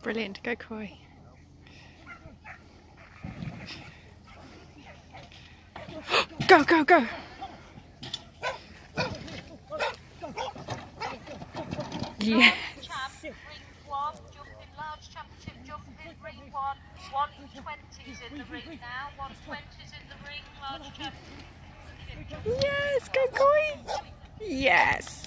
Brilliant, go Koi. Go, go, go! Yeah. Ring 1, jumping, large championship jumping, ring 1, 120's in the ring now, 120's in the ring, large championship jumping. Yes, go Koi! Yes!